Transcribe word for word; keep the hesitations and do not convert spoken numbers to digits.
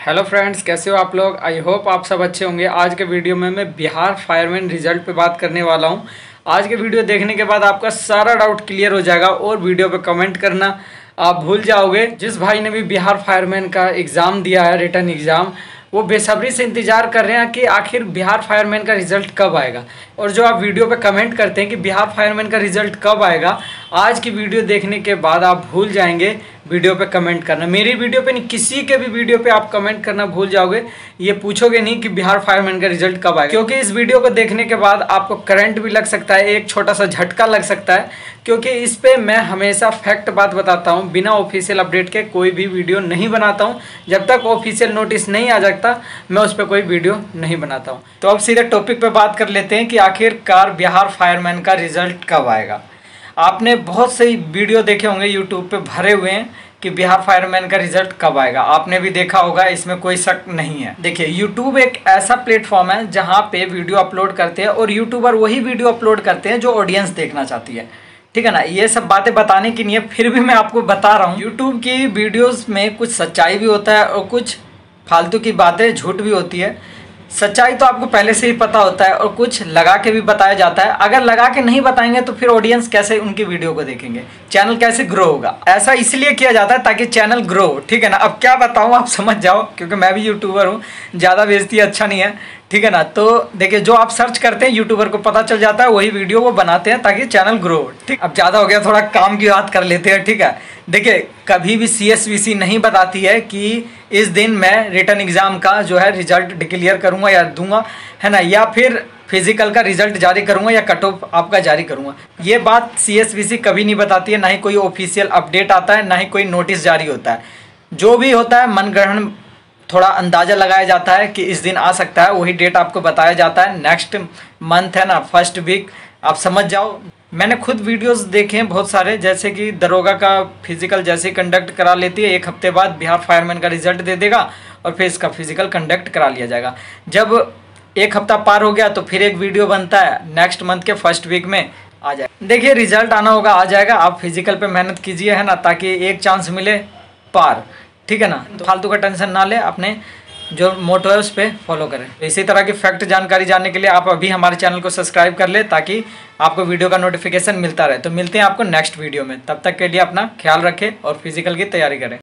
Hello friends, कैसे हो आप लोग। आई होप आप सब अच्छे होंगे। आज के वीडियो में मैं बिहार फायरमैन रिजल्ट पे बात करने वाला हूं। आज के वीडियो देखने के बाद आपका सारा डाउट क्लियर हो जाएगा और वीडियो पे कमेंट करना आप भूल जाओगे। जिस भाई ने भी बिहार फायरमैन का एग्ज़ाम दिया है, रिटर्न एग्ज़ाम, वो बेसब्री से इंतज़ार कर रहे हैं कि आखिर बिहार फायरमैन का रिज़ल्ट कब आएगा। और जो आप वीडियो पे कमेंट करते हैं कि बिहार फायरमैन का रिज़ल्ट कब आएगा, आज की वीडियो देखने के बाद आप भूल जाएंगे वीडियो पे कमेंट करना। मेरी वीडियो पे नहीं, किसी के भी वीडियो पे आप कमेंट करना भूल जाओगे। ये पूछोगे नहीं कि बिहार फायरमैन का रिजल्ट कब आएगा, क्योंकि इस वीडियो को देखने के बाद आपको करंट भी लग सकता है, एक छोटा सा झटका लग सकता है, क्योंकि इस पे मैं हमेशा फैक्ट बात बताता हूँ। बिना ऑफिशियल अपडेट के कोई भी वीडियो नहीं बनाता हूँ। जब तक ऑफिशियल नोटिस नहीं आ जाता मैं उस पर कोई वीडियो नहीं बनाता हूँ। तो अब सीधे टॉपिक पे बात कर लेते हैं कि आखिरकार बिहार फायरमैन का रिजल्ट कब आएगा। आपने बहुत सही वीडियो देखे होंगे, यूट्यूब पे भरे हुए हैं कि बिहार फायरमैन का रिजल्ट कब आएगा। आपने भी देखा होगा, इसमें कोई शक नहीं है। देखिए, यूट्यूब एक ऐसा प्लेटफॉर्म है जहाँ पे वीडियो अपलोड करते हैं और यूट्यूबर वही वीडियो अपलोड करते हैं जो ऑडियंस देखना चाहती है। ठीक है ना। ये सब बातें बताने की नहीं है, फिर भी मैं आपको बता रहा हूँ। यूट्यूब की वीडियोज़ में कुछ सच्चाई भी होता है और कुछ फालतू की बातें, झूठ भी होती है। सच्चाई तो आपको पहले से ही पता होता है और कुछ लगा के भी बताया जाता है। अगर लगा के नहीं बताएंगे तो फिर ऑडियंस कैसे उनकी वीडियो को देखेंगे, चैनल कैसे ग्रो होगा। ऐसा इसलिए किया जाता है ताकि चैनल ग्रो हो। ठीक है ना। अब क्या बताऊं, आप समझ जाओ, क्योंकि मैं भी यूट्यूबर हूं, ज़्यादा बेइज्जती अच्छा नहीं है। ठीक है ना। तो देखिए, जो आप सर्च करते हैं यूट्यूबर को पता चल जाता है, वही वीडियो वो बनाते हैं ताकि चैनल ग्रो हो। ठीक, अब ज़्यादा हो गया, थोड़ा काम की बात कर लेते हैं। ठीक है। देखिए, कभी भी सी एस वी सी नहीं बताती है कि इस दिन मैं रिटर्न एग्ज़ाम का जो है रिजल्ट डिक्लेयर करूंगा या दूंगा, है ना, या फिर फिजिकल का रिजल्ट जारी करूंगा या कट ऑफ आपका जारी करूंगा। ये बात सी एस वी सी कभी नहीं बताती है। ना ही कोई ऑफिशियल अपडेट आता है, ना ही कोई नोटिस जारी होता है। जो भी होता है मनगढ़ंत, थोड़ा अंदाज़ा लगाया जाता है कि इस दिन आ सकता है, वही डेट आपको बताया जाता है। नेक्स्ट मंथ है ना, फर्स्ट वीक, आप समझ जाओ। मैंने खुद वीडियोस देखे हैं बहुत सारे, जैसे कि दरोगा का फिजिकल जैसे कंडक्ट करा लेती है, एक हफ्ते बाद बिहार फायरमैन का रिजल्ट दे देगा और फिर इसका फिजिकल कंडक्ट करा लिया जाएगा। जब एक हफ्ता पार हो गया तो फिर एक वीडियो बनता है, नेक्स्ट मंथ के फर्स्ट वीक में आ जाए। देखिए, रिजल्ट आना होगा, आ जाएगा। आप फिजिकल पे मेहनत कीजिए, है ना, ताकि एक चांस मिले पार। ठीक है ना। तो फालतू का टेंशन ना ले, अपने जो मोटो है उस पर फॉलो करें। इसी तरह की फैक्ट जानकारी जानने के लिए आप अभी हमारे चैनल को सब्सक्राइब कर ले, ताकि आपको वीडियो का नोटिफिकेशन मिलता रहे। तो मिलते हैं आपको नेक्स्ट वीडियो में। तब तक के लिए अपना ख्याल रखें और फिजिकल की तैयारी करें।